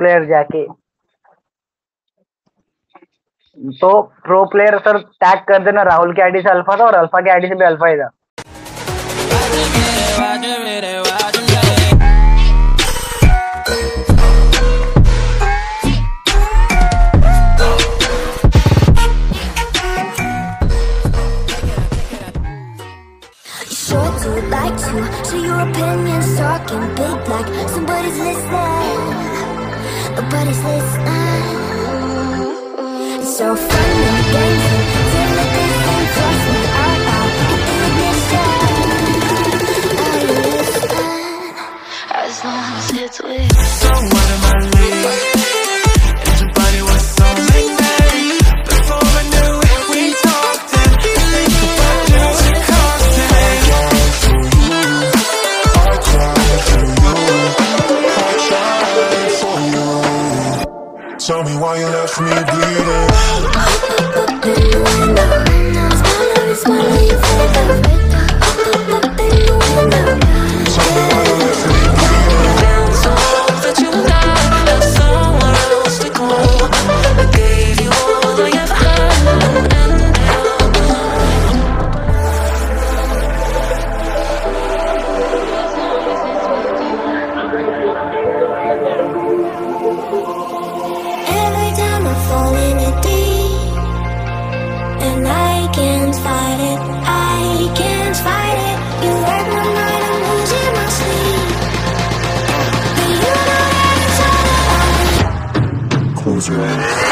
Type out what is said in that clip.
Player जाके, तो pro player sir tag कर देना, राहुल की आईडी से अल्फा था और अल्फा की आईडी से भी अल्फा ही था। Like to share your opinions, talking big like somebody's listening, nobody's listening. It's so fun and games till it isn't. Trust me, I'll hit the ignition. Are you listening? As long as it's with someone in my league. And your body was so magnetic. Before I knew it, we talked and think about you. Tell me why you left me bleeding. Close your eyes.